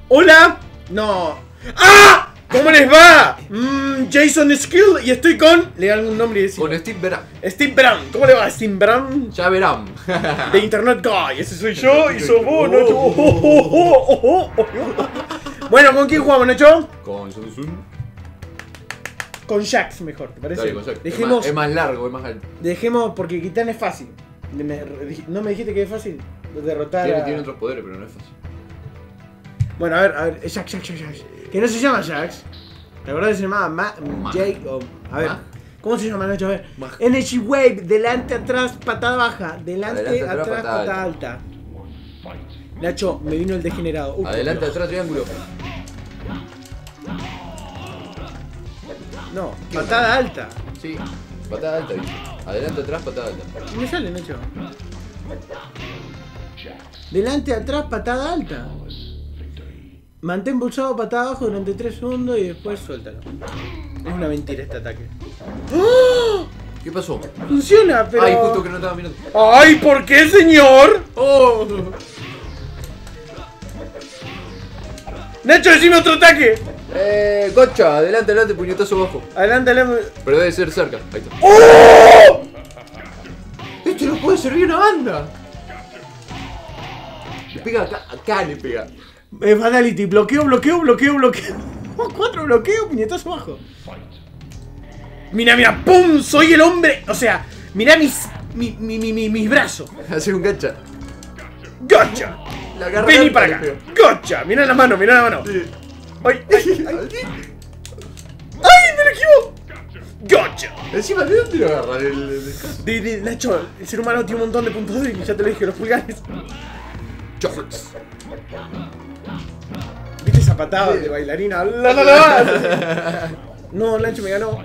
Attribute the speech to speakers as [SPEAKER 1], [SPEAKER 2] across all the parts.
[SPEAKER 1] ¡Hola! No. ¡Ah! ¿Cómo les va? Jason Skill y estoy con... Le dan algún nombre y decir.
[SPEAKER 2] Con Steve Brown.
[SPEAKER 1] Steve Brown. ¿Cómo le va, Steve Brown?
[SPEAKER 2] Ya verán.
[SPEAKER 1] De Internet Guy. Ese soy yo y sos vos, Nacho. Bueno, ¿con quién jugamos, Nacho?
[SPEAKER 2] Con Sun.
[SPEAKER 1] Con Jax mejor, ¿te parece?
[SPEAKER 2] Dale, con Jax.
[SPEAKER 1] Dejemos...
[SPEAKER 2] Es más largo, es más alto.
[SPEAKER 1] Dejemos porque Kitana es fácil. ¿No me dijiste que es fácil? Derrotar a...
[SPEAKER 2] Tiene otros poderes, pero no es fácil.
[SPEAKER 1] Bueno, a ver, Jax. Que no se llama Jax. ¿Te acordás que se llamaba Jake? A ver, ¿cómo se llama, Nacho? A ver. Energy Wave, delante, atrás, patada baja. Delante, atrás, patada alta. Nacho, me vino el degenerado.
[SPEAKER 2] Adelante, atrás, triángulo.
[SPEAKER 1] No, patada alta.
[SPEAKER 2] Sí, patada alta, ¿viste? Adelante, atrás, patada alta.
[SPEAKER 1] ¿Qué me sale, Nacho? Delante, atrás, patada alta. Mantén pulsado patada abajo durante 3 segundos y después suéltalo. Es una mentira este ataque. ¡Oh!
[SPEAKER 2] ¿Qué pasó?
[SPEAKER 1] Funciona, pero...
[SPEAKER 2] Ay, justo que no estaba mirando.
[SPEAKER 1] ¡Ay, ¿por qué, señor?
[SPEAKER 2] ¡Oh!
[SPEAKER 1] Nacho, decime otro ataque.
[SPEAKER 2] Gotcha, adelante, puñetazo abajo.
[SPEAKER 1] Adelante.
[SPEAKER 2] Pero debe ser cerca. Ahí está.
[SPEAKER 1] ¡Oh!
[SPEAKER 2] Este no puede servir una banda. Le pega acá le pega.
[SPEAKER 1] Fatality, bloqueo. 4 bloqueo, puñetazo abajo. Mira, ¡pum! Soy el hombre. O sea, mira mis brazos.
[SPEAKER 2] Hacer un gacha.
[SPEAKER 1] ¡Gotcha! Vení para acá. ¡Gotcha! Mira la mano.
[SPEAKER 2] Sí.
[SPEAKER 1] ¡Ay! ¡Me lo equivoco! ¡Gotcha!
[SPEAKER 2] Encima, ¿de dónde lo agarran?
[SPEAKER 1] Nacho, el ser humano tiene un montón de puntos débiles, ya te lo dije, los pulgares.
[SPEAKER 2] Chocolates.
[SPEAKER 1] ¿Viste esa patada de bailarina? No, Nacho me ganó.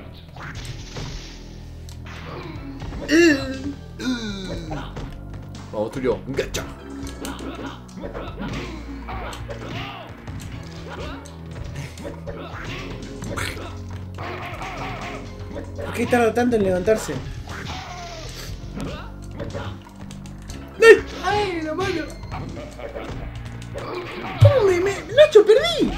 [SPEAKER 2] Vamos, Tulio. Gacha.
[SPEAKER 1] ¿Por qué tarda tanto en levantarse? ¡Ay, la mano! ¿Cómo Nacho, perdí!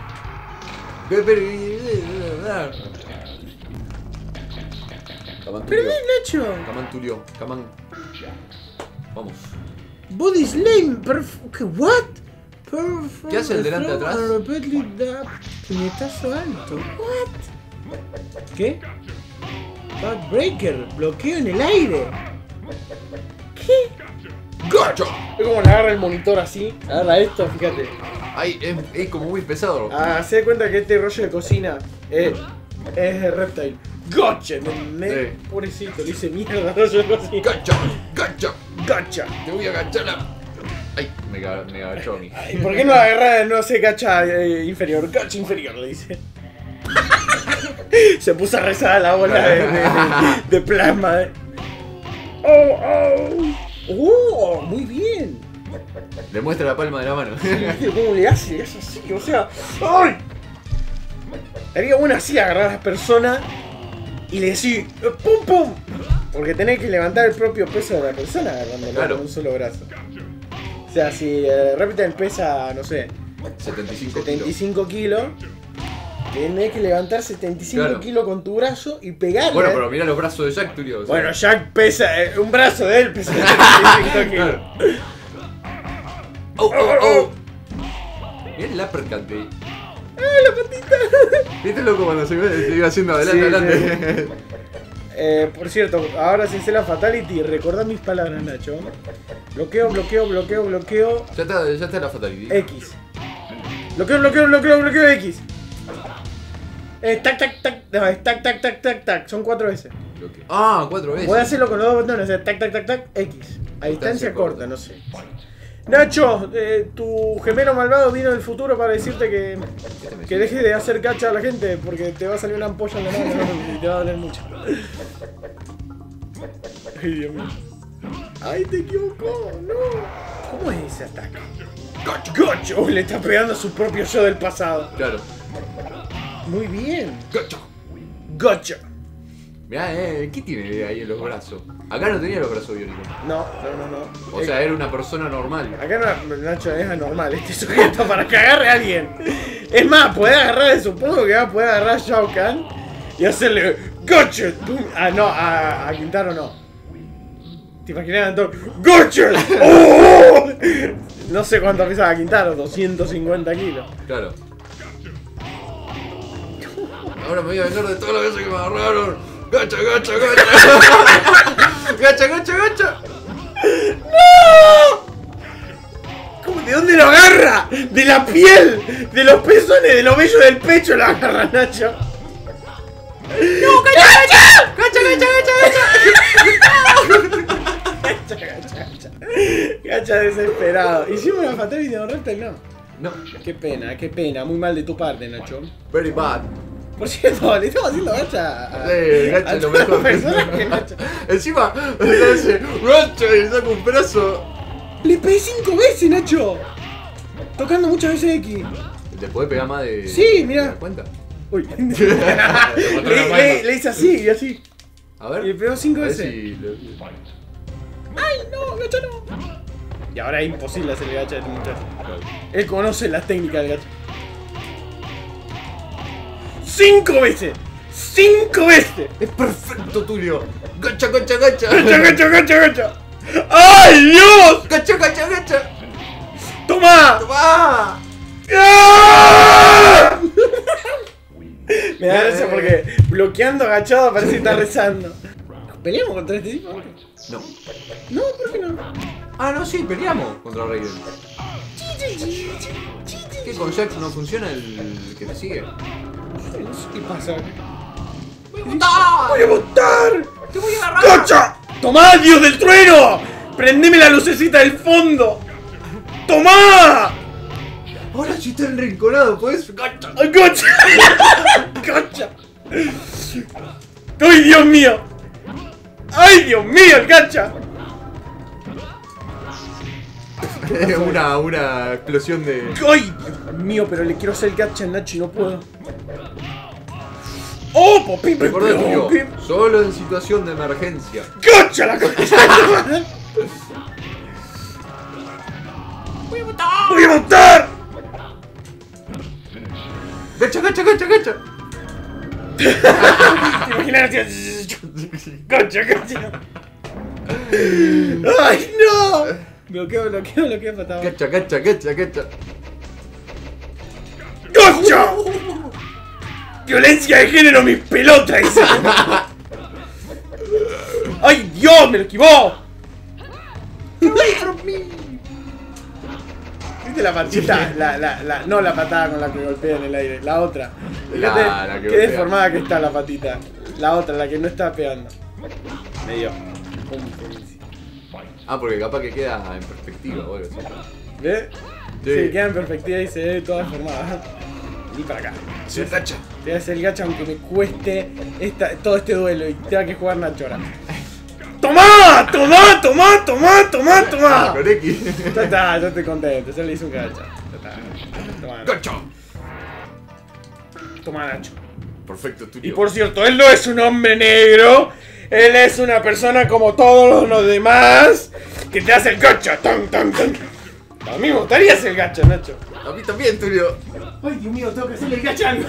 [SPEAKER 1] ¡Perdí, Nacho!
[SPEAKER 2] Camán Tulio. Camán. Vamos.
[SPEAKER 1] Body Slam, ¿qué? ¿What?
[SPEAKER 2] ¿Qué hace el delante atrás?
[SPEAKER 1] Puñetazo alto. ¿What? ¿Qué? Backbreaker, bloqueo en el aire. ¿Qué?
[SPEAKER 2] ¡Gacha!
[SPEAKER 1] Es como le agarra el monitor así. Agarra esto, fíjate.
[SPEAKER 2] Ay, es como muy pesado.
[SPEAKER 1] Se da cuenta que este rollo de cocina es de Reptile. ¡Gotcha!
[SPEAKER 2] Sí.
[SPEAKER 1] Pobrecito, le hice mierda al rollo de cocina. ¡Gotcha!
[SPEAKER 2] Te voy a agachar. Ay, me agachó a mí.
[SPEAKER 1] ¿Y por qué no la agarra, no sé, gacha inferior? Gacha inferior, le dice. Se puso a rezar a la bola de plasma. ¡Oh! Muy bien.
[SPEAKER 2] Le muestra la palma de la mano.
[SPEAKER 1] ¿Cómo le hace? Es así, o sea... ¡Ay! Haría bueno así, agarrar a las personas y le decís ¡pum! Porque tenés que levantar el propio peso de la persona agarrándolo con un solo brazo. O sea, si Reptile pesa, no sé, 75 kilos, tenés que levantar 75 kilos con tu brazo y pegarle.
[SPEAKER 2] Bueno, pero mira los brazos de Jack, Tulio. O sea.
[SPEAKER 1] Bueno, Jack pesa, un brazo de él pesa 75 kilos.
[SPEAKER 2] Oh. Mira el uppercut de...
[SPEAKER 1] ¡La patita!
[SPEAKER 2] ¿Viste loco cuando se iba haciendo adelante?
[SPEAKER 1] Por cierto, ahora se hace la Fatality. Recordá mis palabras, Nacho. Bloqueo.
[SPEAKER 2] Ya está la fatality.
[SPEAKER 1] X. Bloqueo X. Tac. Son 4 veces.
[SPEAKER 2] 4 veces.
[SPEAKER 1] Voy a hacerlo con los 2 botones. Tac, X. A distancia corta, no sé. Nacho, tu gemelo malvado vino del futuro para decirte que dejes de hacer gacha a la gente porque te va a salir una ampolla en la mano y te va a doler mucho. Ay, Dios mío. Ay, te equivocó, no. ¿Cómo es ese ataque? Gacha. Uy, le está pegando a su propio yo del pasado.
[SPEAKER 2] Claro.
[SPEAKER 1] Muy bien.
[SPEAKER 2] Gacha.
[SPEAKER 1] Gacha.
[SPEAKER 2] Mirá, ¿qué tiene ahí en los brazos? Acá no tenía los brazos biónicos.
[SPEAKER 1] No.
[SPEAKER 2] O sea, era una persona normal.
[SPEAKER 1] Acá no, Nacho, es anormal este sujeto para que agarre a alguien. Es más, puede agarrar, supongo que va a poder agarrar a Shao Kahn y hacerle gotcha. Ah, no, a Quintaro no. ¿Te imaginas, Anton? ¡Gotcha! ¡Oh! No sé cuánto pesaba Quintaro, 250 kilos.
[SPEAKER 2] Claro. Ahora me voy a vengar de todas las veces que me agarraron. ¡Gacha, gacha, gacha! ¡Gacha, gacha, gacha!
[SPEAKER 1] ¡No! ¿Cómo? ¿De dónde lo agarra? ¡De la piel! ¡De los pezones! ¡De los vellos del pecho lo agarra Nacho! ¡No! ¡Gacha! ¡Gacha, gacha, gacha, gacha! ¡Gacha, gacha! Gacha desesperado. ¿Hicimos una fatality de Reptile? No.
[SPEAKER 2] No.
[SPEAKER 1] Qué pena. Muy mal de tu parte, Nacho.
[SPEAKER 2] Very bad.
[SPEAKER 1] Por cierto, le estamos haciendo gacha a
[SPEAKER 2] Gacha es lo mejor.
[SPEAKER 1] personaje, Nacho.
[SPEAKER 2] Encima, le hace gacha y saca un brazo.
[SPEAKER 1] Le pegué 5 veces, Nacho. Tocando muchas veces X.
[SPEAKER 2] ¿Te podés pegar más de...?
[SPEAKER 1] Sí, mirá.
[SPEAKER 2] ¿Te das cuenta?
[SPEAKER 1] Uy. le hice así y así.
[SPEAKER 2] A ver.
[SPEAKER 1] Y le pegó 5
[SPEAKER 2] a ver
[SPEAKER 1] veces.
[SPEAKER 2] si lo-
[SPEAKER 1] ¡Ay, no! ¡Gacha no! Y ahora es imposible hacer el gacha de este muchacho. Él conoce las técnicas del gacha. 5 veces. 5 veces.
[SPEAKER 2] Es perfecto, Tulio. Gacha, gacha, gacha.
[SPEAKER 1] ¡Gacha, gacha, gacha, gacha! ¡Ay, Dios!
[SPEAKER 2] Gacha, gacha, gacha.
[SPEAKER 1] ¡Toma!
[SPEAKER 2] ¡Toma!
[SPEAKER 1] ¡Ah! Me da gracia porque bloqueando agachado parece que está rezando. ¿Peleamos contra este tipo?
[SPEAKER 2] No.
[SPEAKER 1] No, ¿por qué no?
[SPEAKER 2] Ah, no, sí, peleamos contra Raiden. ¿Qué con Jax no funciona el que te sigue?
[SPEAKER 1] No sé qué pasa.
[SPEAKER 2] ¡Voy a botar!
[SPEAKER 1] ¡Voy a botar!
[SPEAKER 2] ¡Te voy a agarrar!
[SPEAKER 1] ¡Gacha! ¡Tomá, Dios del trueno! ¡Prendeme la lucecita del fondo! ¡Tomá!
[SPEAKER 2] Ahora sí está enrinconado, pues. ¡Gacha!
[SPEAKER 1] ¡Gacha! ¡Gacha! ¡Ay, Dios mío! ¡Ay, Dios mío, el gacha!
[SPEAKER 2] una explosión de...
[SPEAKER 1] ¡Ay, Dios mío! Pero le quiero hacer el gacha a Nacho y no puedo. ¡Oh, popín!
[SPEAKER 2] Recordá, Tulio, solo en situación de emergencia.
[SPEAKER 1] ¡Gacha la concha!
[SPEAKER 2] ¡Voy a botar!
[SPEAKER 1] ¡Voy a botar!
[SPEAKER 2] ¡Gacha, gacha, gacha, gacha!
[SPEAKER 1] ¿Te imaginas? ¡Gacha, gacha! ¡Ay, no! Bloqueo, patado.
[SPEAKER 2] ¡Gacha, gacha, gacha, gacha!
[SPEAKER 1] ¡Gacha! ¡Violencia de género, mis pelotas! Dice. ¡Ay, Dios! ¡Me lo esquivó! ¿Viste la patita? No la patada con la que golpea en el aire, la otra. Fíjate
[SPEAKER 2] La que
[SPEAKER 1] qué
[SPEAKER 2] golpea.
[SPEAKER 1] deformada que está la patita. La otra, la que no está pegando. Me dio.
[SPEAKER 2] Ah, porque capaz que queda en perspectiva o algo así.
[SPEAKER 1] ¿Ves?
[SPEAKER 2] Sí.
[SPEAKER 1] Sí, queda en perspectiva y se ve toda deformada. Y para acá.
[SPEAKER 2] ¡Se gacha!
[SPEAKER 1] Te voy a hacer el gacha aunque me cueste todo este duelo y tenga que jugar Nacho ahora. ¡Tomá! ¡Tomá! ¡Tomá! ¡Tomá! ¡Tomá! ¡Tomá!
[SPEAKER 2] Con X.
[SPEAKER 1] Ya está, yo estoy contento, ya le hice un gacha. Ya está. Tomá, Nacho.
[SPEAKER 2] ¡Gacha!
[SPEAKER 1] Tomá, Nacho.
[SPEAKER 2] Perfecto, Tulio.
[SPEAKER 1] Y por cierto, él no es un hombre negro. Él es una persona como todos los demás que te hace el gacha. ¡Tan, tan, tan! A mí me gustaría hacer el gacha, Nacho.
[SPEAKER 2] A mí también, Tulio.
[SPEAKER 1] Ay, Dios mío, tengo que hacerle el gacha a algo.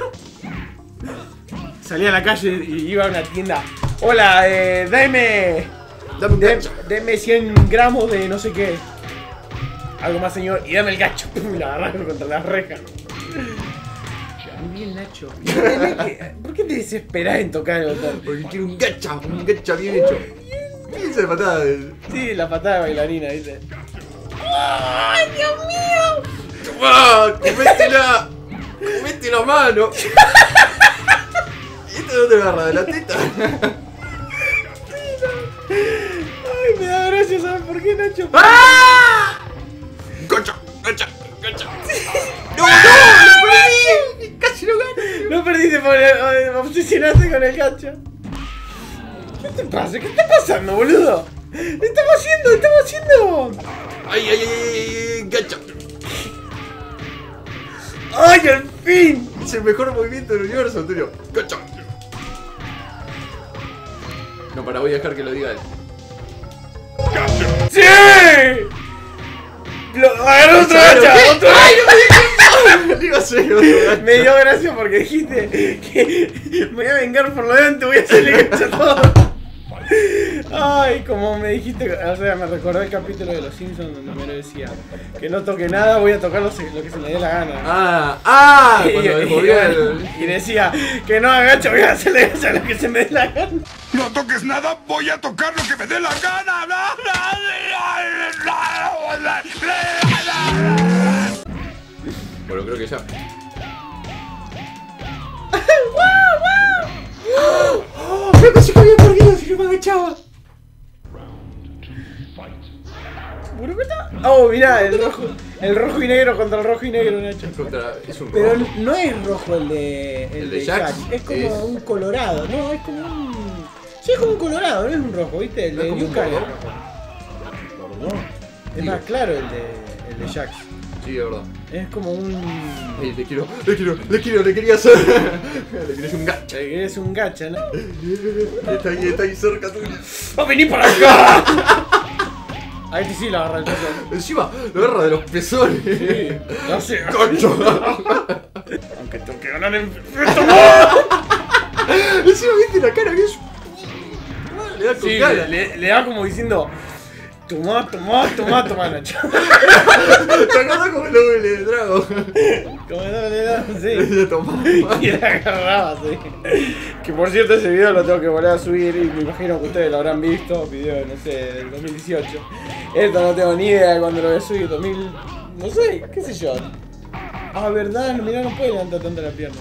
[SPEAKER 1] Salí a la calle y iba a una tienda. Hola, dame
[SPEAKER 2] Dame un gacha.
[SPEAKER 1] Deme 100 gramos de no sé qué. Algo más, señor. Y dame el gacho. Pum, la agarraron contra las rejas. Muy bien, Nacho. ¿Por qué te desesperás en tocar el botón?
[SPEAKER 2] Porque quiero un gacha bien hecho. ¿Qué es esa patada?
[SPEAKER 1] Sí, la patada de bailarina, ¿viste? ¡Ay, Dios mío!
[SPEAKER 2] ¡Tomá! ¡Cométela! ¡Comete la mano! ¿Y esto de dónde agarra? ¿De la teta?
[SPEAKER 1] Ay, me da gracia, ¿sabes por qué, Nacho?
[SPEAKER 2] ¡Ah! ¡Gacha! ¡Gacha! ¡Gacha! ¡No! ¡No! ¡Lo perdí! ¡Casi lo gano!
[SPEAKER 1] No perdiste por me obsesionaste con el gacha. ¿Qué te pasa? ¿Qué está pasando, boludo? ¡Estamos haciendo!
[SPEAKER 2] ¡Ay, ay, ay, ay! ¡Gacha!
[SPEAKER 1] ¡Ay, al fin!
[SPEAKER 2] Es el mejor movimiento del universo, Antonio. ¡Gacha! Bueno, voy a dejar que lo diga él.
[SPEAKER 1] ¡Sí! ¡Agarró otro gacha! ¡Otro gacha! Me dio gracia porque dijiste que me voy a vengar por lo de antes, voy a hacerle gacha a todo. Ay, como me dijiste, o sea, me recordé el capítulo de Los Simpsons donde me lo decía que no toque nada, voy a tocar lo que se me dé la gana.
[SPEAKER 2] Cuando desmovió
[SPEAKER 1] y decía que no agacha, voy a hacerle gacha a lo que se me dé la gana.
[SPEAKER 3] No toques nada, voy a tocar lo que me dé la gana.
[SPEAKER 2] Bueno, creo que ya.
[SPEAKER 1] Me pensé que había perdido si no me agachaba. ¿Seguro que está? Oh, mirá, el rojo y negro contra el rojo y negro, Nacho.
[SPEAKER 2] Es un
[SPEAKER 1] Pero
[SPEAKER 2] rojo.
[SPEAKER 1] no es rojo el de Jax, es como un colorado, no, es como un... Sí, es como un colorado, no es un rojo, ¿viste? El de Liu Kang. Es más claro el de Jax.
[SPEAKER 2] Sí, es verdad.
[SPEAKER 1] Es como un...
[SPEAKER 2] Le quería hacer. Le quería hacer un gacha.
[SPEAKER 1] Es un gacha, ¿no?
[SPEAKER 2] Está ahí cerca tuyo.
[SPEAKER 1] ¡Oh, vení para acá! Ahí sí lo agarra el pezón.
[SPEAKER 2] Encima lo agarra de los pezones.
[SPEAKER 1] Sí, no sé.
[SPEAKER 2] ¡Concho!
[SPEAKER 1] Aunque tengo que ganar en...
[SPEAKER 2] Encima viste la cara que es... Le da con
[SPEAKER 1] Sí,
[SPEAKER 2] cara.
[SPEAKER 1] le da como diciendo... Tomá, Nacho.
[SPEAKER 2] ¿Te acordás como el doble de Drago?
[SPEAKER 1] Como no le da, sí.
[SPEAKER 2] Le tomaba.
[SPEAKER 1] Y la agarraba, sí. Que por cierto ese video lo tengo que volver a subir y me imagino que ustedes lo habrán visto. Video, no sé, del 2018. Esto no tengo ni idea de cuándo lo voy a subir, 2000... No sé, qué sé yo. Ah, verdad, mirá, no puede levantar tanto la pierna.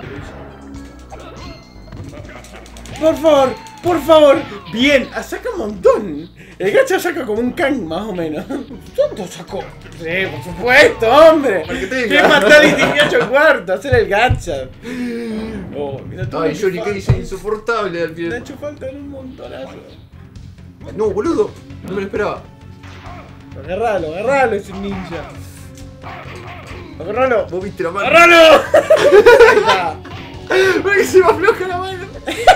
[SPEAKER 1] Por favor. Bien, saca un montón. El gacha saca como un Kang, más o menos. ¿Cuánto sacó? Sí, por supuesto, hombre.
[SPEAKER 2] Para que tenga.
[SPEAKER 1] ¿Qué Fatality 18 cuartos? Hacer el gacha. Oh, mira todo.
[SPEAKER 2] Ay, Johnny Cage es insoportable al pie.
[SPEAKER 1] Le ha hecho falta un montonazo.
[SPEAKER 2] No, boludo. No me lo esperaba.
[SPEAKER 1] Agarralo, es un ninja. Agarralo.
[SPEAKER 2] Vos viste la mano.
[SPEAKER 1] ¡Agarralo! Ahí está.
[SPEAKER 2] ¡Ay, que se me afloja la mano!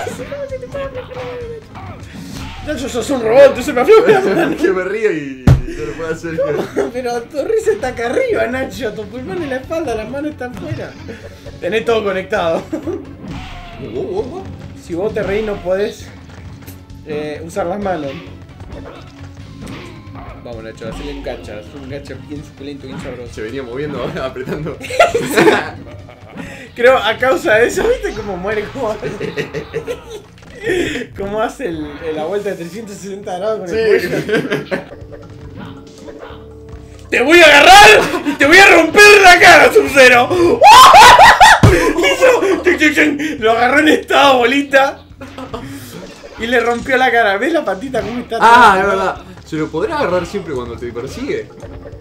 [SPEAKER 1] Nacho, sos un robot, tú se me afloja la mano.
[SPEAKER 2] Que me río y no lo puedo hacer.
[SPEAKER 1] Pero tu risa está acá arriba, Nacho. Tu pulmón en la espalda, las manos están fuera. Tenés todo conectado. Si vos te reís no podés usar las manos. Vamos, Nacho, hacerle un gacha bien suculento, bien sabroso.
[SPEAKER 2] Se venía moviendo, apretando.
[SPEAKER 1] Creo a causa de eso, ¿viste cómo muere? ¿Cómo hace la vuelta de 360 grados con el cuello? ¡Te voy a agarrar y te voy a romper la cara, Sub-Zero! Lo agarró en estado bolita y le rompió la cara. ¿Ves la patita cómo está?
[SPEAKER 2] Ah, es verdad. ¿Se lo podrá agarrar siempre cuando te persigue?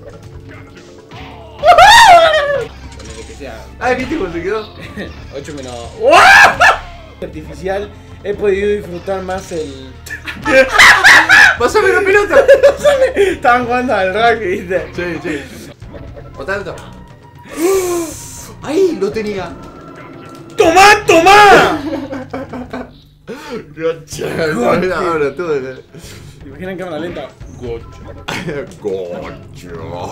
[SPEAKER 2] Ah, ¿viste cómo se quedó?
[SPEAKER 1] 8 menos... Artificial, he podido disfrutar más el...
[SPEAKER 2] ¡Pásame la pelota!
[SPEAKER 1] Estaban jugando al rugby, ¿viste?
[SPEAKER 2] Sí. Por tanto. ¡Ahí lo tenía!
[SPEAKER 1] ¡Tomá!
[SPEAKER 2] Gocha. Ahora todo.
[SPEAKER 1] ¿Te imaginas en cámara lenta?
[SPEAKER 2] Gocha.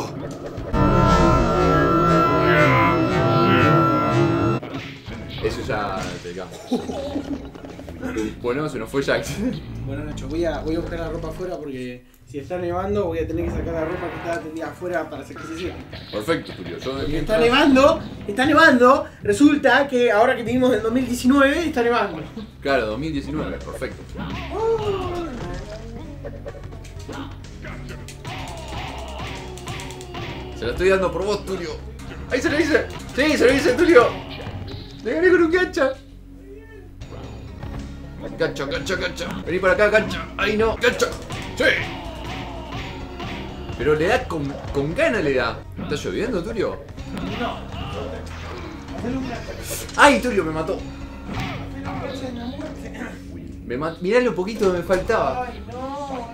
[SPEAKER 2] Eso ya te digamos. Bueno, se nos fue Jax.
[SPEAKER 1] Bueno, Nacho, voy a buscar la ropa afuera porque si está nevando voy a tener que sacar la ropa que estaba tendida afuera para hacer que se seque.
[SPEAKER 2] Perfecto, Julio. Yo de
[SPEAKER 1] Está
[SPEAKER 2] mientras...
[SPEAKER 1] nevando. Resulta que ahora que vivimos en 2019 está nevando.
[SPEAKER 2] Claro, 2019, perfecto. Se la estoy dando por vos, Tulio. ¡Ahí se lo hice! ¡Sí, se lo hice, Tulio! ¡Le gané con un gacha! ¡Gacha! Vení para acá, gacha. ¡Ahí no! ¡Gacha! ¡Sí! Pero le da con gana le da. ¿Está lloviendo, Tulio?
[SPEAKER 1] No.
[SPEAKER 2] ¡Ay, Tulio me mató! Mirá lo poquito que me faltaba.
[SPEAKER 1] Ay, no.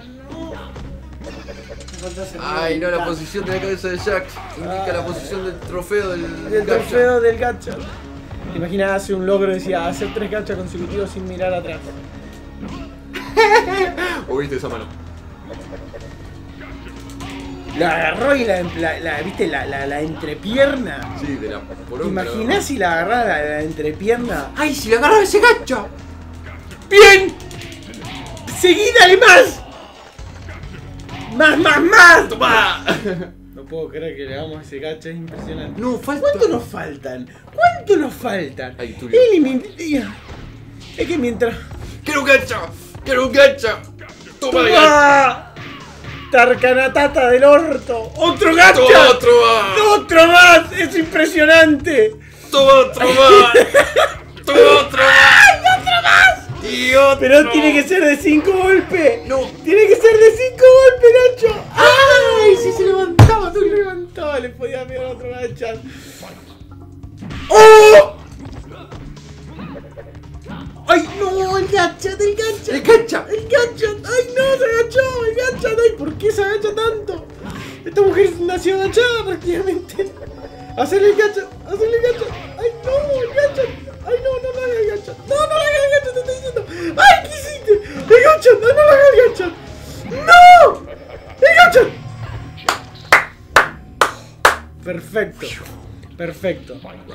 [SPEAKER 2] Ay, no, la posición de la cabeza de Jax indica la posición del trofeo del
[SPEAKER 1] Del
[SPEAKER 2] gacha.
[SPEAKER 1] trofeo del gacha. ¿Te imaginas hacer un logro? Decía hacer 3 gachas consecutivos sin mirar atrás.
[SPEAKER 2] ¿O viste esa mano?
[SPEAKER 1] La agarró y ¿viste? La entrepierna.
[SPEAKER 2] Sí, de la
[SPEAKER 1] ¿Te
[SPEAKER 2] poronga.
[SPEAKER 1] imaginás si la agarraba la entrepierna?
[SPEAKER 2] ¡Ay, si la agarraba ese gacha!
[SPEAKER 1] ¡Bien! ¡Seguí, dale más! ¡Más!
[SPEAKER 2] ¡Toma!
[SPEAKER 1] No puedo creer que le hagamos ese gacha, es impresionante.
[SPEAKER 2] No, falta.
[SPEAKER 1] ¿Cuánto nos faltan? ¿Cuánto nos faltan?
[SPEAKER 2] Ay, Tulio.
[SPEAKER 1] Es que mientras...
[SPEAKER 2] ¡Quiero un gacha! ¡Quiero un gacha! ¡Toma gacha!
[SPEAKER 1] ¡Toma! ¡Tarkanatata del orto! ¡Otro gacha!
[SPEAKER 2] ¡Toma otro más!
[SPEAKER 1] ¡Otro más! ¡Es impresionante!
[SPEAKER 2] ¡Toma otro más! ¡Toma otro más! ¡Y otro!
[SPEAKER 1] Pero tiene que ser de 5 golpes.
[SPEAKER 2] No.
[SPEAKER 1] Tiene que ser de 5 golpes, Nacho. ¡Ay! Si se levantaba, tú le levantaba, le podía pegar otro gacha. ¡Oh! ¡Ay, no! ¡El gacha del gacha!
[SPEAKER 2] ¡El gacha!
[SPEAKER 1] ¡El gacha! ¡Ay, no! ¡Se agachó! ¡El gacha! ¡Ay, ¿por qué se agacha tanto? Esta mujer nació agachada prácticamente. ¡Hacerle el gacha! ¡Hacerle el gacha! ¡Ay, no! ¡El gacha! ¡Ay, no! ¡No le hagas el gacha! ¡No, no le hagas el gacha! ¡Te estoy diciendo! ¡Ay, qué hiciste! ¡El gacha! ¡No, no le hagas el gacha! ¡No! ¡El gacha! Perfecto. Perfecto.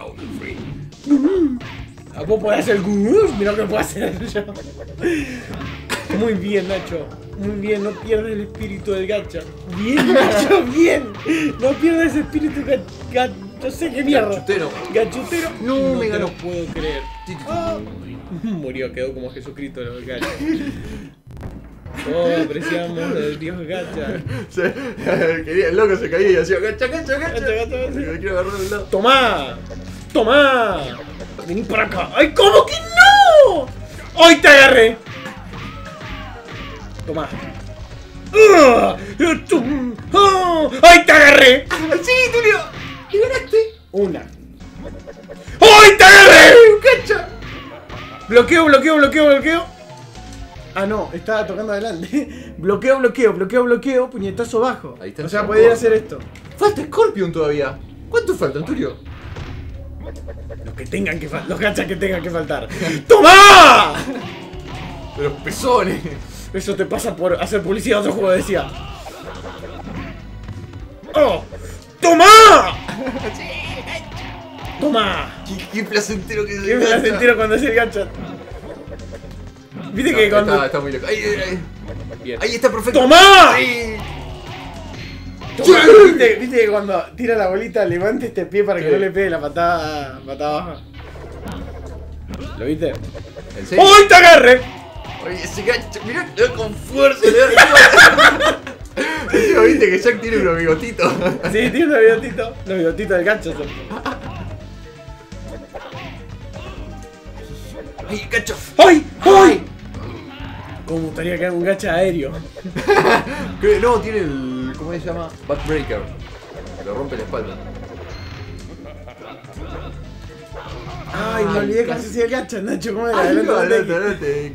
[SPEAKER 1] Vos podés hacer mira lo que puedo hacer yo. Muy bien, Nacho. Muy bien, no pierdes el espíritu del gacha. Bien, Nacho, bien. No pierdes ese espíritu no sé qué mierda.
[SPEAKER 2] Gachutero.
[SPEAKER 1] Gachutero.
[SPEAKER 2] No, me
[SPEAKER 1] te
[SPEAKER 2] ganó.
[SPEAKER 1] lo puedo creer. Ah. Murió, quedó como Jesucristo los gachas. Oh, apreciamos al Dios gacha.
[SPEAKER 2] El loco se caía y hacía gacha, gacha, gacha.
[SPEAKER 1] Gacha, gacha, gacha.
[SPEAKER 2] Me quiero agarrar del lado.
[SPEAKER 1] ¡Tomá! ¡Tomá! Vení para acá. ¡Ay, cómo que no! ¡Hoy te agarré! Tomá. ¡Ay, te agarré!
[SPEAKER 2] ¡Sí, Tulio! ¡Y ganaste!
[SPEAKER 1] Una. ¡Ay, te agarré!
[SPEAKER 2] ¡Gacha!
[SPEAKER 1] Bloqueo, bloqueo, bloqueo, bloqueo. Ah, no, estaba tocando adelante. Bloqueo, bloqueo, bloqueo, bloqueo. Puñetazo bajo.
[SPEAKER 2] Ahí está.
[SPEAKER 1] O sea, podría hacer esto.
[SPEAKER 2] Falta Scorpion todavía. ¿Cuántos faltan, Tulio?
[SPEAKER 1] Los que tengan que faltar. Los gachas que tengan que faltar. ¡Tomá!
[SPEAKER 2] De los pezones.
[SPEAKER 1] Eso te pasa por hacer publicidad de otro juego, decía. ¡Oh! ¡Toma! ¡Toma!
[SPEAKER 2] Qué placentero que es
[SPEAKER 1] Qué
[SPEAKER 2] el
[SPEAKER 1] me la
[SPEAKER 2] gacha.
[SPEAKER 1] sentieron cuando hacía el gacha. Viste
[SPEAKER 2] No,
[SPEAKER 1] que cuando.
[SPEAKER 2] está muy loco. Ahí,
[SPEAKER 1] Bien.
[SPEAKER 2] ahí está perfecto.
[SPEAKER 1] ¡Toma!
[SPEAKER 2] Sí.
[SPEAKER 1] Toma. ¿Viste que cuando tira la bolita levante este pie para que
[SPEAKER 2] Sí.
[SPEAKER 1] no le pegue la patada baja? ¿Lo viste?
[SPEAKER 2] ¿En serio?
[SPEAKER 1] ¡Uy, te agarre!
[SPEAKER 2] Oye, ese gacha, mirá, le da con fuerza, le da encima, viste que Jack tiene unos bigotitos.
[SPEAKER 1] Sí, tiene unos bigotitos. Los bigotitos del gacho son.
[SPEAKER 2] ¡Ay, gacho!
[SPEAKER 1] ¡Ay! ¡Ay! ¿Cómo me gustaría que haga un gacha aéreo?
[SPEAKER 2] No, tiene el... ¿cómo se llama? Backbreaker. Le rompe la espalda.
[SPEAKER 1] Ay, me olvidé cómo se hacía el gacha, Nacho. ¿Cómo era?
[SPEAKER 2] Ay,
[SPEAKER 1] Adelante,
[SPEAKER 2] no,
[SPEAKER 1] adelante.
[SPEAKER 2] adelante.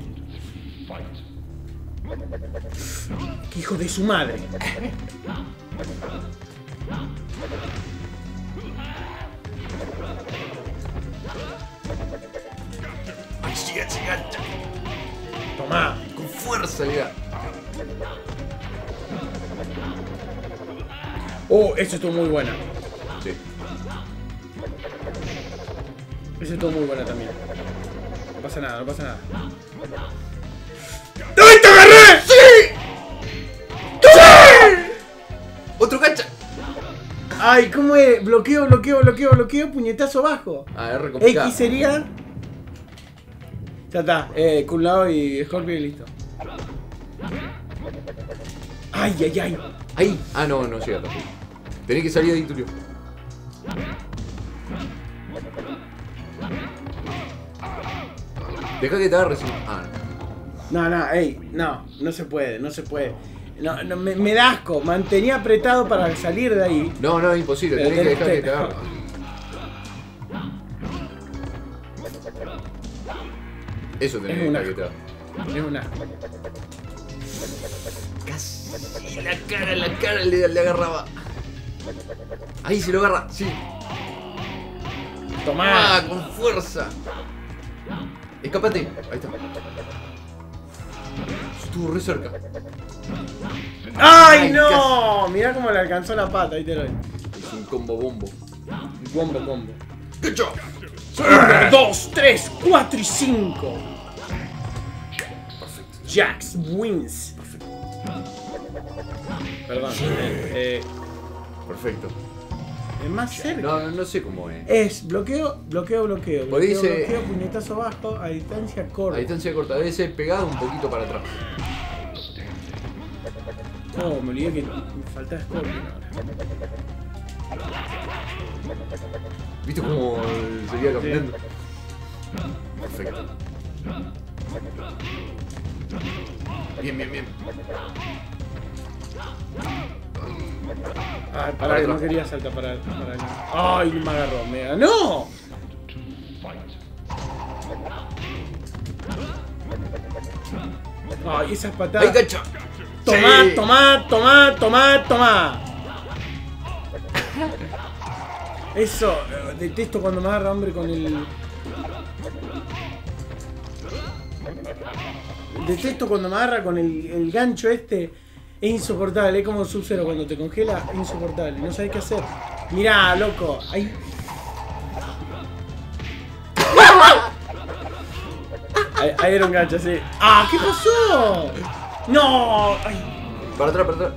[SPEAKER 1] ¡Qué hijo de su madre!
[SPEAKER 2] ¡Ay, sí, ese gacha!
[SPEAKER 1] Tomá.
[SPEAKER 2] Con fuerza le da.
[SPEAKER 1] Oh, eso estuvo muy buena.
[SPEAKER 2] Sí.
[SPEAKER 1] Esa estuvo muy buena también. No pasa nada, no pasa nada. ¡Ay, te agarré! ¡Sí! ¡Sí!
[SPEAKER 2] ¡Otro gacha!
[SPEAKER 1] Ay, ¿cómo es? Bloqueo, bloqueo, bloqueo, bloqueo, puñetazo bajo.
[SPEAKER 2] Ah, es re complicado.
[SPEAKER 1] X sería. Ya está, Kun Lao y Scorpio y listo. Ay, ay, ay.
[SPEAKER 2] Ahí. Ah, no, no llega tampoco. Tenés que salir de ahí, Tulio. Deja que te agarres. Ah, no.
[SPEAKER 1] No, ey, no se puede, no se puede. No, me da asco, mantenía apretado para salir de ahí.
[SPEAKER 2] No, no, es imposible.
[SPEAKER 1] Pero
[SPEAKER 2] Tenés que dejar
[SPEAKER 1] tenés
[SPEAKER 2] que te agarres. Eso tenés que
[SPEAKER 1] Es un
[SPEAKER 2] dejar que te
[SPEAKER 1] asco.
[SPEAKER 2] agarres.
[SPEAKER 1] Es un asco.
[SPEAKER 2] Casi la cara le agarraba. Ahí se lo agarra, sí.
[SPEAKER 1] Tomá.
[SPEAKER 2] Ah, con fuerza. Escápate. Ahí está. estuvo re cerca.
[SPEAKER 1] ¡Ay, no! Mirá cómo le alcanzó la pata, ahí te lo doy.
[SPEAKER 2] Es un combo bombo.
[SPEAKER 1] Combo.
[SPEAKER 2] ¡Cacho!
[SPEAKER 1] 1, 2, 3, 4 y 5. Jax wins. Perdón.
[SPEAKER 2] Perfecto.
[SPEAKER 1] Es más cerca.
[SPEAKER 2] No sé cómo es.
[SPEAKER 1] Es bloqueo.
[SPEAKER 2] Pues dice-
[SPEAKER 1] Bloqueo, puñetazo bajo, a distancia corta.
[SPEAKER 2] A distancia corta, debe ser pegado un poquito para atrás.
[SPEAKER 1] No, me olvidé que me faltaba Scorpion ahora.
[SPEAKER 2] ¿Viste cómo seguía caminando? Perfecto. Bien.
[SPEAKER 1] Ay, pará, que no quería saltar para Ay, me agarró, me ganó. Ay, esas patadas.
[SPEAKER 2] ¡Ahí, cacho!
[SPEAKER 1] Tomá. Eso, detesto cuando me agarra hambre con el... Detesto cuando me agarra con el gancho este. Es insoportable, es como Sub-Zero cuando te congela, es insoportable, no sabes qué hacer. Mirá, loco, ahí... Ahí era un gancho, sí. ¡Ah! ¿Qué pasó? ¡No! Ay.
[SPEAKER 2] Para atrás.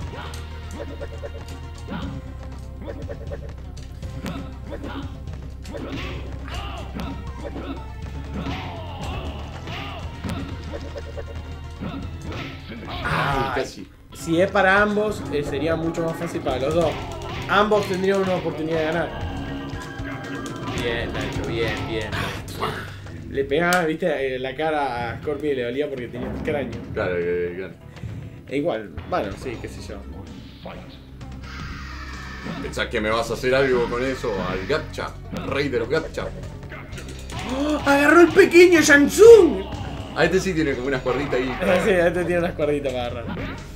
[SPEAKER 2] Ay, casi.
[SPEAKER 1] Si es para ambos, sería mucho más fácil para los dos. Ambos tendrían una oportunidad de ganar. Bien, Nacho, bien. Le pegaba, viste, la cara a Scorpion y le dolía porque tenía un cráneo.
[SPEAKER 2] Claro.
[SPEAKER 1] E igual, bueno, sí, qué sé yo.
[SPEAKER 2] ¿Pensás que me vas a hacer algo con eso? Al gacha, el rey de los gacha.
[SPEAKER 1] ¡Oh! ¡Agarró el pequeño Shang Tsung!
[SPEAKER 2] A este sí tiene como unas cuerditas ahí.
[SPEAKER 1] Sí, este tiene unas cuerditas para agarrar.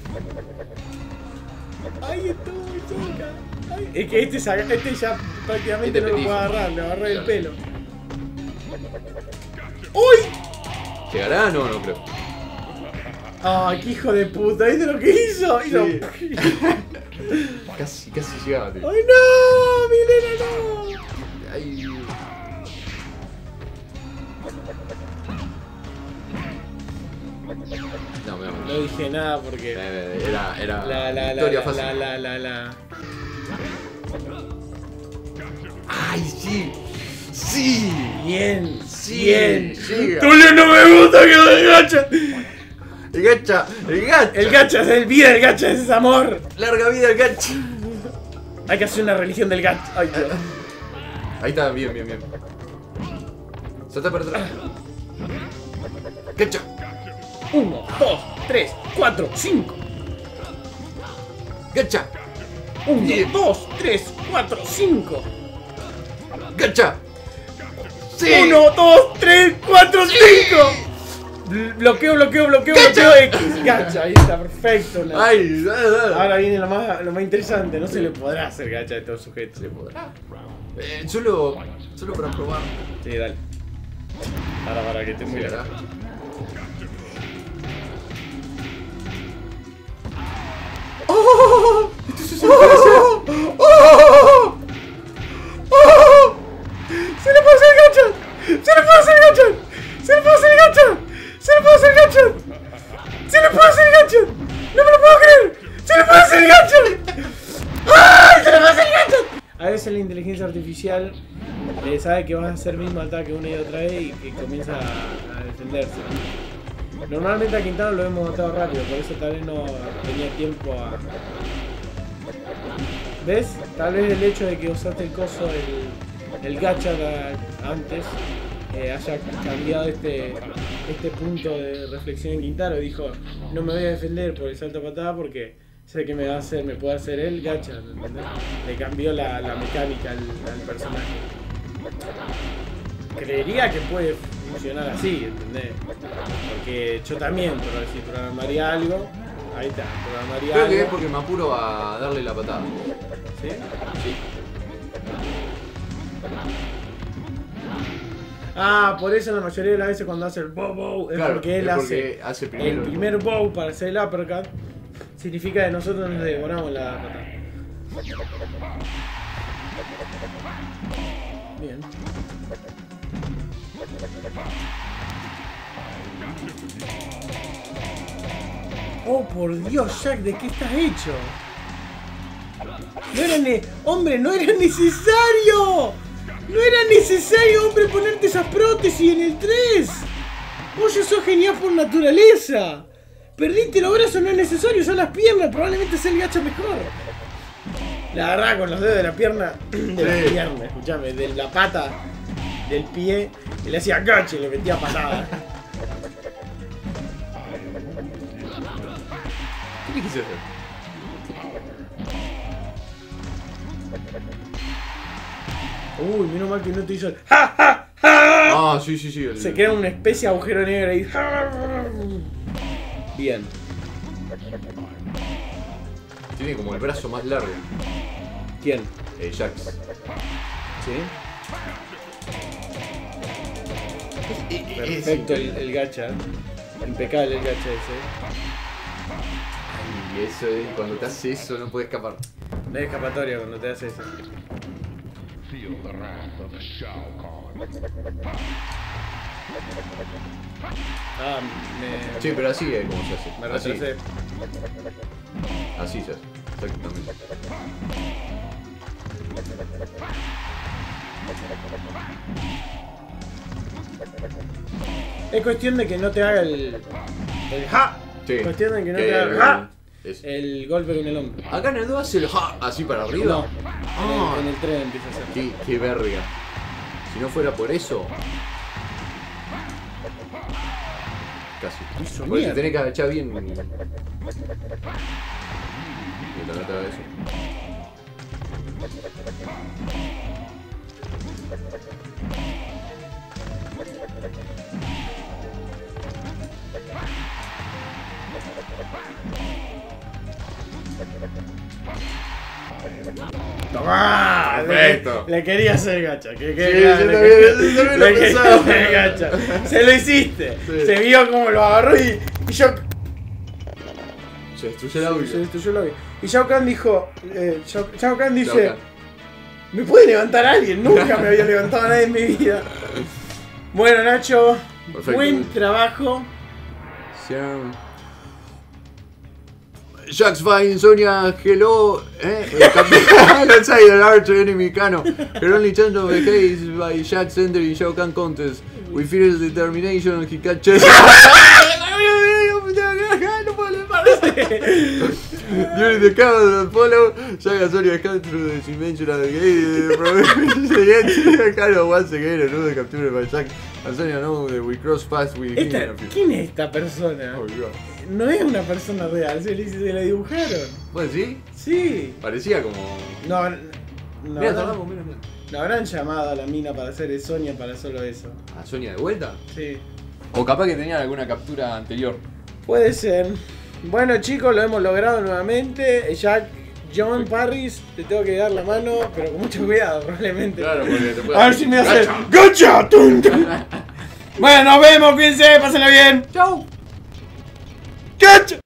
[SPEAKER 1] ¡Ay, estuvo muy cerca! Ay, es que este ya prácticamente
[SPEAKER 2] Este
[SPEAKER 1] no lo
[SPEAKER 2] petizo.
[SPEAKER 1] puedo agarrar, le agarré el pelo. ¡Uy!
[SPEAKER 2] ¿Llegará? No creo.
[SPEAKER 1] ¡Ay, qué hijo de puta! ¿Viste lo que hizo? Hizo...
[SPEAKER 2] Sí. Casi llegaba, tío.
[SPEAKER 1] ¡Ay, no! ¡Milena, no!
[SPEAKER 2] Ay.
[SPEAKER 1] No dije nada porque...
[SPEAKER 2] Era victoria fácil. ¡Ay, sí! ¡Sí!
[SPEAKER 1] Bien,
[SPEAKER 2] Sí,
[SPEAKER 1] bien.
[SPEAKER 2] llega.
[SPEAKER 1] ¡Tulio, no me gusta que me gacha!
[SPEAKER 2] ¡El gacha!
[SPEAKER 1] El gacha es el vida, el gacha es amor.
[SPEAKER 2] ¡Larga vida el gacha!
[SPEAKER 1] Hay que hacer una religión del gacha. Ay, Dios.
[SPEAKER 2] Ahí está, bien. Salta para atrás. ¡Gacha!
[SPEAKER 1] 1, 2, 3, 4, 5.
[SPEAKER 2] ¡Gacha!
[SPEAKER 1] 1,
[SPEAKER 2] Bien.
[SPEAKER 1] 2, 3, 4, 5.
[SPEAKER 2] ¡Gacha! ¡Sí!
[SPEAKER 1] 1, 2, 3, 4, 5. Bloqueo X. Gacha, ahí está, perfecto.
[SPEAKER 2] ¡Ay! Dale.
[SPEAKER 1] Ahora viene lo más interesante. No se le podrá hacer gacha a estos sujetos.
[SPEAKER 2] Se podrá. Solo para probar.
[SPEAKER 1] Sí, dale. Para que te muy
[SPEAKER 2] Llegará.
[SPEAKER 1] ¡Se le puede hacer gacha! ¡No me lo puedo creer! ¡Se le puede hacer gacha! ¡Ay! ¡Se le puede hacer gacha! A veces la inteligencia artificial sabe que vas a hacer el mismo ataque una y otra vez y que comienza a defenderse. Normalmente a Quintana lo hemos matado rápido, por eso tal vez no tenía tiempo a... ¿Ves? Tal vez el hecho de que usaste el coso, el gacha antes, haya cambiado este punto de reflexión en Quintaro. Dijo, no me voy a defender por el salto a patada porque sé que me puede hacer el gacha, ¿entendés? Le cambió la mecánica al personaje. Creería que puede funcionar así, ¿entendés? Porque yo también, pero si programaría algo, ahí está, programaría
[SPEAKER 2] Creo que es
[SPEAKER 1] algo.
[SPEAKER 2] porque me apuro a darle la patada.
[SPEAKER 1] ¿Sí?
[SPEAKER 2] Sí.
[SPEAKER 1] Ah, por eso la mayoría de las veces cuando hace el bow bow es
[SPEAKER 2] Claro,
[SPEAKER 1] porque él
[SPEAKER 2] es porque
[SPEAKER 1] hace
[SPEAKER 2] primero
[SPEAKER 1] el primer bow para hacer el uppercut. Significa que nosotros nos devoramos la patada. Bien. Oh, por Dios, Jack, ¿de qué estás hecho? No era hombre, no era necesario. No era necesario, hombre, ponerte esas prótesis en el 3. Vos ya sos genial por naturaleza. Perdiste los brazos, no es necesario, usar las piernas, probablemente sea el gacha mejor. La agarraba con los dedos de la pierna, escuchame, de la pata del pie, y le hacía gacha y le metía patada.
[SPEAKER 2] ¿Qué le quise hacer?
[SPEAKER 1] Uy, menos mal que no te hizo el ¡ja, ja, ja!
[SPEAKER 2] Ah, sí.
[SPEAKER 1] Se crea una especie de agujero negro ahí. Bien.
[SPEAKER 2] Tiene como el brazo más largo.
[SPEAKER 1] ¿Quién?
[SPEAKER 2] Jax.
[SPEAKER 1] ¿Sí? Perfecto el gacha. Impecable el gacha ese.
[SPEAKER 2] Y eso es, cuando te hace eso no puedes escapar.
[SPEAKER 1] No hay escapatoria cuando te hace eso. Ah,
[SPEAKER 2] Sí, pero así es como se hace.
[SPEAKER 1] me
[SPEAKER 2] Así.
[SPEAKER 1] retrasé.
[SPEAKER 2] Así se hace. Exactamente.
[SPEAKER 1] Es cuestión de que no te haga el ja.
[SPEAKER 2] Sí.
[SPEAKER 1] Es cuestión de que no te haga el ja.
[SPEAKER 2] Es-
[SPEAKER 1] El golpe con el hombro.
[SPEAKER 2] Acá en el 2 hace el ja así para arriba.
[SPEAKER 1] No.
[SPEAKER 2] Ah.
[SPEAKER 1] En el 3 empieza a hacer.
[SPEAKER 2] Qué verga. Si no fuera por eso. Casi.
[SPEAKER 1] Hizo
[SPEAKER 2] Porque
[SPEAKER 1] mierda.
[SPEAKER 2] te tenés que agachar bien. Mientras no te haga eso.
[SPEAKER 1] ¡Tomá!
[SPEAKER 2] Perfecto.
[SPEAKER 1] Le quería hacer gacha. Que
[SPEAKER 2] Sí,
[SPEAKER 1] claro,
[SPEAKER 2] yo
[SPEAKER 1] le
[SPEAKER 2] también lo
[SPEAKER 1] le quería
[SPEAKER 2] pensaba.
[SPEAKER 1] hacer gacha. Se lo hiciste.
[SPEAKER 2] Sí.
[SPEAKER 1] Se vio como lo agarró y yo.
[SPEAKER 2] Se destruyó el audio.
[SPEAKER 1] Se destruyó el audio. Y Shao Kahn dijo. Shao Kahn dice.
[SPEAKER 2] Shao Kahn.
[SPEAKER 1] ¿Me puede levantar alguien? Nunca me había levantado nadie en mi vida. Bueno, Nacho.
[SPEAKER 2] Perfecto.
[SPEAKER 1] Buen trabajo.
[SPEAKER 2] Jax Fine, Sonia, hello, outside the large enemy Kano. Her only chance of the case by Jax entering Shao Kahn contest. We fear his determination, he catches. No puedo leer. During the count that follow, Jax and Sonia come through the dimensional gate. Kano once again another captured by Jax and Sonia know that we cross paths with him.
[SPEAKER 1] ¿Quién es esta persona?
[SPEAKER 2] Oh, God.
[SPEAKER 1] No es una persona real, se la dibujaron.
[SPEAKER 2] ¿Pues sí?
[SPEAKER 1] Sí.
[SPEAKER 2] Parecía como.
[SPEAKER 1] No,
[SPEAKER 2] Mira, tardamos, mira.
[SPEAKER 1] no habrán llamado a la mina para hacer Sonia para solo eso.
[SPEAKER 2] ¿A Sonia de vuelta?
[SPEAKER 1] Sí.
[SPEAKER 2] O capaz que tenían alguna captura anterior.
[SPEAKER 1] Puede ser. Bueno chicos, lo hemos logrado nuevamente. Jack, John Parris, te tengo que dar la mano, pero con mucho cuidado probablemente.
[SPEAKER 2] Claro, porque te puede
[SPEAKER 1] A ver si me hace ¡gacha! ¡Tum, tum! Bueno, nos vemos, cuídense, pásenla bien.
[SPEAKER 2] ¡Chau!
[SPEAKER 1] ¡Gacha!